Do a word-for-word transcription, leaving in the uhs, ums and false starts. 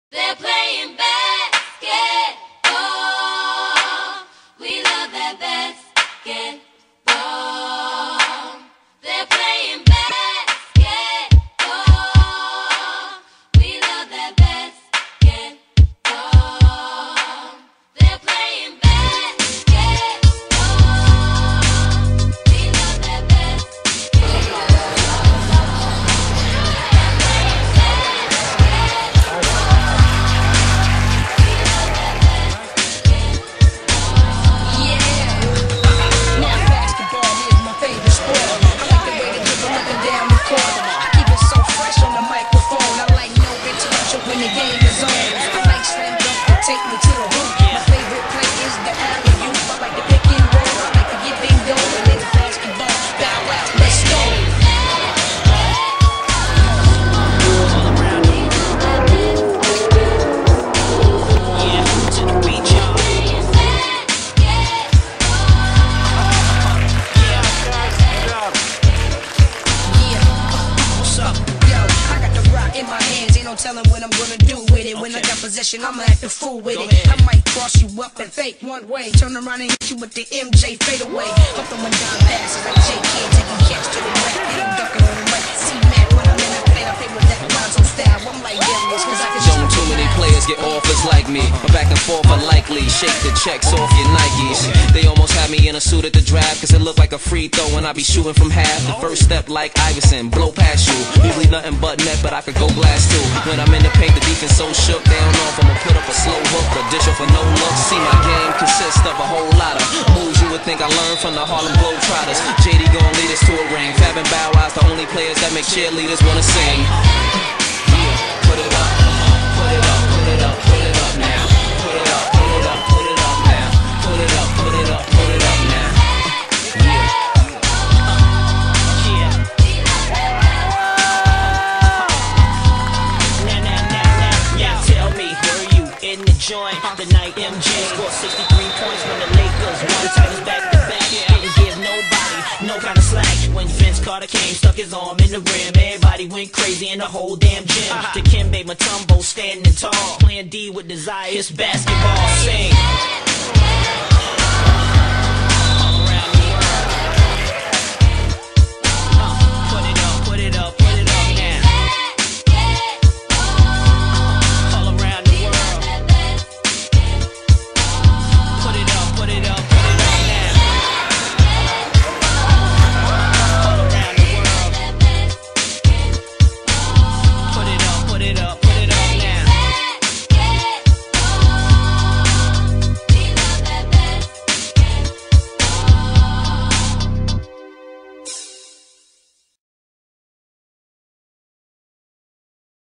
They're playing basketball. We love that basketball. They're playing basketball. We love that basketball. They're playing basketball. We love that when the game is on. I like slam dunk to take me to the hoop. My favorite play is the alley-oop. I like the pick and roll. I like to get bingo and it's basketball. Bow out, let's go. Yeah, to the beat, y'all. Yeah, what's up? Yo, I got the rock in my hands. Ain't no telling what I'm gonna do with it. When I got possession, I'ma act a fool with it. I might cross you up and fake one way, turn around and hit you with the M J fadeaway. Up from a dime passes like J K, taking catch to the rack, and I'm ducking on the right. C-Mac when I'm in the play, I play with that Lonzo style. I'm like Ellis, cause I can Don't too many players get offers like me, but back and forth unlikely. Shake the checks off your Nikes. They almost had me in a suit at the draft, cause it looked like a free throw when I be shooting from half. The first step like Iverson, blow past you. Usually nothing but net, but I could go blast too. When I'm in the paint, the defense so shook, they don't know if I'ma put up a slow hook or dish off for no look. See, my game consists of a whole lot of moves you would think I learned from the Harlem Globetrotters. J D gon' lead us to a ring. Fab and Bow Wow's the only players that make cheerleaders wanna sing. Yeah, put it up, put it up, put it up, put it up now. Put it up, put it up, put it up now. Put it up, put it up, put it up now. Yeah. Yeah. Now, now, now, now, now tell me, were you in the joint the night M J scored sixty-three points when the Lakers won titles back to back? Didn't give nobody no kind of slack. When Vince Carter came, stuck his arm in the rim, everybody went crazy in the whole damn gym. Dikembe Mutombo standing tall, playing D with desire. It's basketball. Sing.